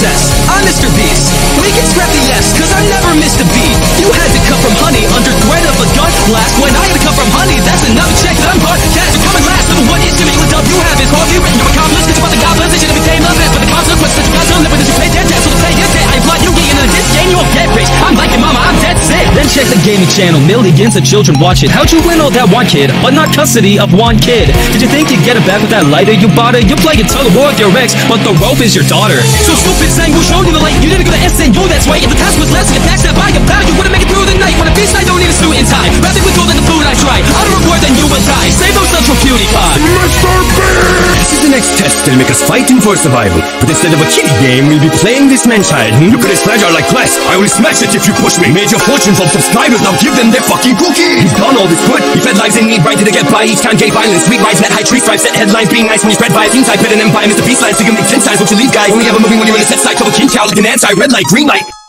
princess. I'm Mr. Beast. We can scrap the S, cause I never missed a beat. You had to cut from honey under threat of a gun blast. When I had to cut from honey, that's another check that I'm podcast. You're coming last. Number one instrument with dub you have is called you written. You're accomplice, cause you're about the goblins. They should have became love but the consequences that you got to live with is you pay dead debt. So to play your debt, I blood you get into this game, you won't get rich. I'm like your mama, I'm dead sick. Then check the gaming channel, millions of children watch it. How'd you win all that one kid, but not custody of one kid? Did you think you'd get it back with that lighter you bought it? You play a tug of war with your ex, but the rope is your daughter. So stupid saying who showed you the light? You didn't go to SNU, that's right. If the task was less, if that's that by your value, you wouldn't make it through the night. When a beast, I don't need a suit and tie. Rather with gold than the food I try. I'll reward than you will die. Save those nuts for PewDiePie. Mr. Beast! This is the next test. They'll make us fighting for survival. But instead of a kiddie game, we'll be playing this man-child. Look at his fragile like glass. I will smash it if you push me. Made your fortune from subscribers, now give them their fucking cookie. He's gone all this good. He fed lives in need, right to get by. Each time gay violence, sweet rice, net high tree stripes, set headlines, being nice when you spread vibes. Inside, bet an empire, Mr. Beast lines, so you can make 10 times what you leave, guys. Only have a movie when you're in a set side, couple king cow, like an anti-red light, green light.